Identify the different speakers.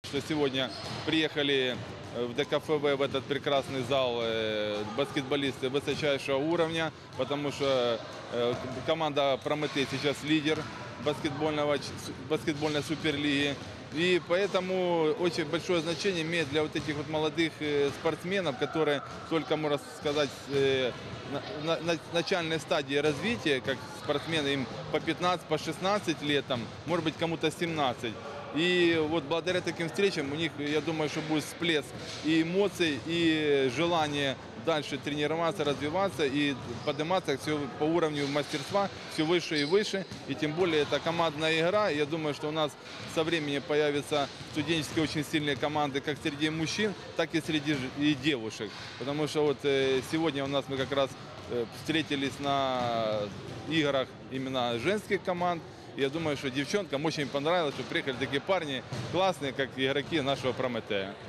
Speaker 1: Что сегодня приехали в ДКФВ в этот прекрасный зал баскетболисты высочайшего уровня, потому что команда «Прометей» сейчас лидер баскетбольной суперлиги. И поэтому очень большое значение имеет для вот этих вот молодых спортсменов, которые только, можно сказать, на начальной стадии развития, как спортсмены, им по 15, по 16 лет, там, может быть, кому-то 17. И вот благодаря таким встречам у них, я думаю, что будет всплеск и эмоций, и желание дальше тренироваться, развиваться и подниматься все по уровню мастерства все выше и выше. И тем более это командная игра. Я думаю, что у нас со временем появятся студенческие очень сильные команды как среди мужчин, так и среди девушек. Потому что вот сегодня у нас мы как раз встретились на играх именно женских команд. Я думаю, что девчонкам очень понравилось, что приехали такие парни классные, как игроки нашего «Прометея».